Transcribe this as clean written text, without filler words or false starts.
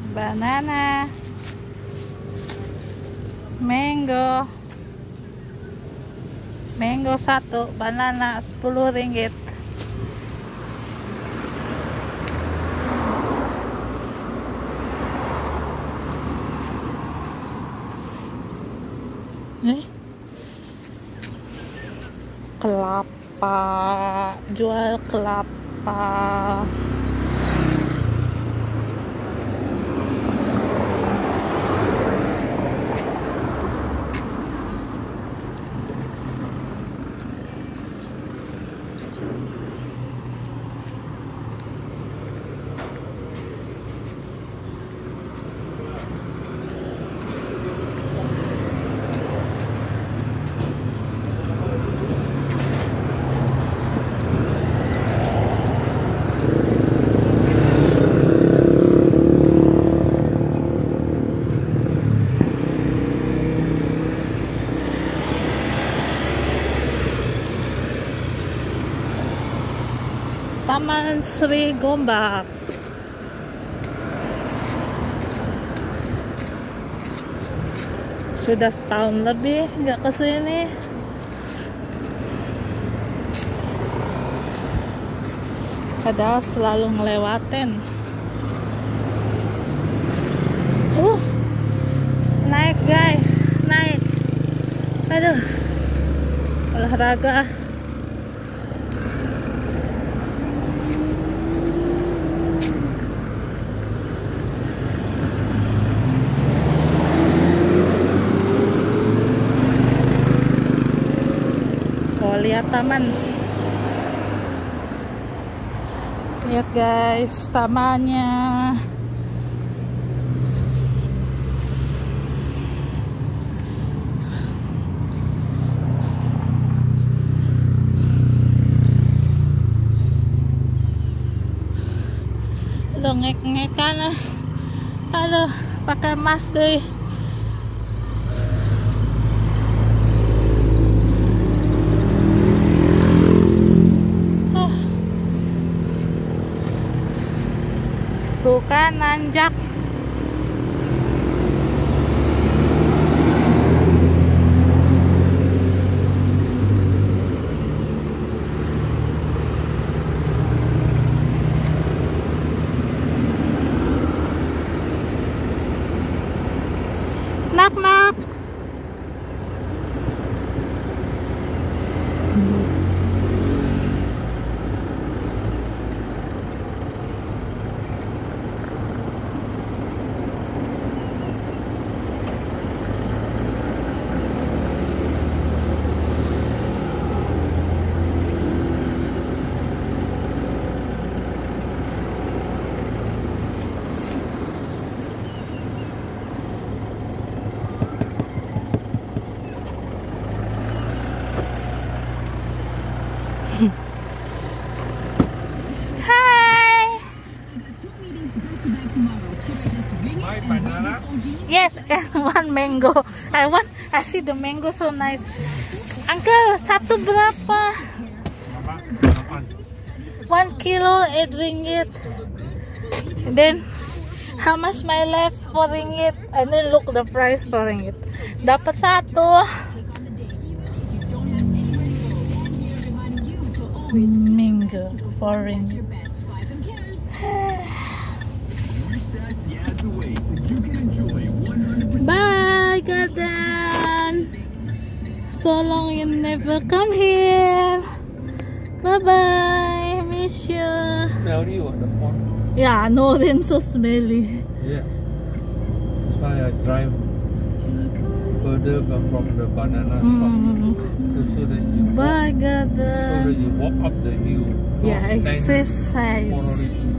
banana, mango satu, banana 10 ringgit. Kelapa, jual kelapa. Taman Sri Gombak. Sudah setahun lebih nggak kesini. Padahal selalu ngelewatin. Naik guys, naik. Aduh, olahraga. Lihat taman, lihat guys tamannya. Lo ngek-ngekan, halo pakai mask deh. Bukan nanjak. Nak-nak. Banana? Yes, one mango. I see the mango so nice. Uncle, satu berapa? 1 kilo 8 ringgit. Then how much my left? 4 ringgit. And then look the price 4 ringgit. Dapat satu. Mango 4 ringgit. Bye, Gadan. So long you never come here. Bye bye. Miss you. Smelly or the pond? Yeah, no, then so smelly. Yeah. That's why I drive further from the banana spot. So that you Bye, walk, so that Gadan. you walk up the hill. Yeah, not stand exercise. for